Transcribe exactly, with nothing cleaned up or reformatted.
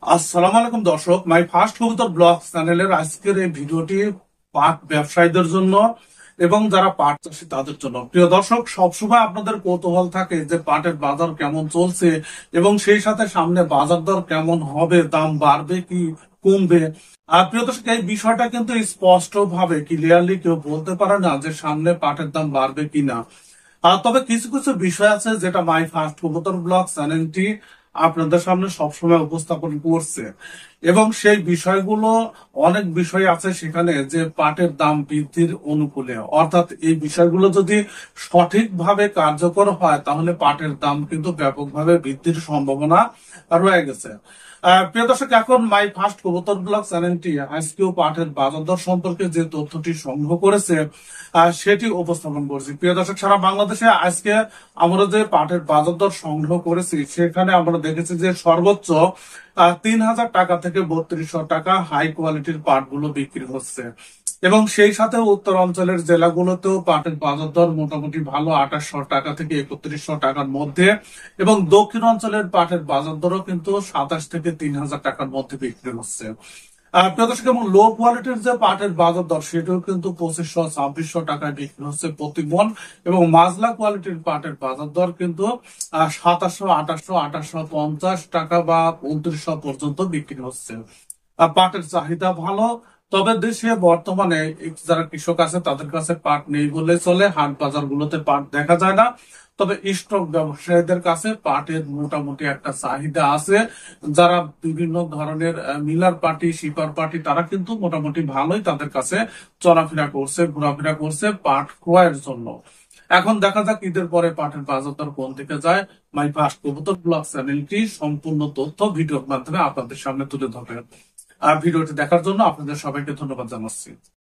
আসসালামু আলাইকুম দর্শক, মাই ফার্স্ট কবুতর ব্লগ চ্যানেলের আজকের এই ভিডিওটি পাট ব্যবসায়ীদের জন্য এবং যারা পাট চাষী তাদের জন্য। প্রিয় দর্শক, সবসময় আপনাদের কৌতূহল থাকে যে পাটের বাজার কেমন চলছে এবং সেই সাথে সামনে বাজার দর কেমন হবে, দাম বাড়বে কি কমবে। আর প্রিয় দর্শক, এই বিষয়টা কিন্তু স্পষ্ট ভাবে ক্লিয়ারলি কেউ বলতে পারে না যে সামনে পাটের দাম বাড়বে কিনা। আহ, তবে কিছু কিছু বিষয় আছে যেটা মাই ফার্স্ট কবুতর ব্লগ চ্যানেলটি আপনাদের সামনে সবসময় উপস্থাপন করছে এবং সেই বিষয়গুলো অনেক বিষয় আছে সেখানে যে পাটের দাম বৃদ্ধির অনুকূলে, অর্থাৎ এই বিষয়গুলো যদি সঠিকভাবে কার্যকর হয় তাহলে পাটের দাম কিন্তু ব্যাপকভাবে বৃদ্ধির সম্ভাবনা রয়ে গেছে। আহ, প্রিয় দর্শক, এখন মাই ফার্স্ট কবুতর ব্লগ চ্যানেলটি আজকেও পাটের বাজার দর সম্পর্কে যে তথ্যটি সংগ্রহ করেছে আহ, সেটি উপস্থাপন করছি। প্রিয় দর্শক, সারা বাংলাদেশে আজকে আমরা যে পাটের বাজার দর সংগ্রহ করেছি সেখানে আমরা দেখেছি যে সর্বোচ্চ আহ, তিন হাজার টাকা থেকে বত্রিশশো টাকা হাই কোয়ালিটির পাট গুলো বিক্রি হচ্ছে এবং সেই সাথে উত্তর অঞ্চলের জেলাগুলোতেও পাটের বাজার দর মোটামুটি ভালো, আঠাশশো টাকা থেকে একত্রিশশো টাকার মধ্যে, এবং দক্ষিণ অঞ্চলের পাটের বাজার দরও কিন্তু সাতাশ থেকে তিন হাজার টাকার মধ্যে বিক্রি হচ্ছে। আহ, প্রিয় দর্শক, এবং লো কোয়ালিটির যে পাটের বাজার দর সেটাও কিন্তু পঁচিশশো ছাব্বিশশো টাকায় বিক্রি হচ্ছে প্রতি মন, এবং মাজলা কোয়ালিটির পাটের বাজার দর কিন্তু আহ সাতাশশো আঠাশশো আঠাশশো পঞ্চাশ টাকা বা উনত্রিশশো পর্যন্ত বিক্রি হচ্ছে। আহ, পাটের চাহিদা ভালো, তবে দেশে বর্তমানে যারা কৃষক আছে তাদের কাছে পাট নেই বলে চলে, হাট বাজার গুলোতে পাট দেখা যায় না। তবে স্টক ব্যবসায়ীদের কাছে পাটের মোটামুটি একটা চাহিদা আছে। যারা বিভিন্ন ধরনের আহ, মিলার পার্টি, শিপার পার্টি, তারা কিন্তু মোটামুটি ভালোই তাদের কাছে চলাফেরা করছে, ঘোরাফেরা করছে পাট ক্রয়ের জন্য। এখন দেখা যাক ঈদের পরে পাটের বাজার দর কোন দিকে যায়। মাই ফার্স্ট কবুতর ব্লগ চ্যানেলটি সম্পূর্ণ তথ্য ভিডিওর মাধ্যমে আপনাদের সামনে তুলে ধরবে। আর ভিডিওটি দেখার জন্য আপনাদের সবাইকে ধন্যবাদ জানাচ্ছি।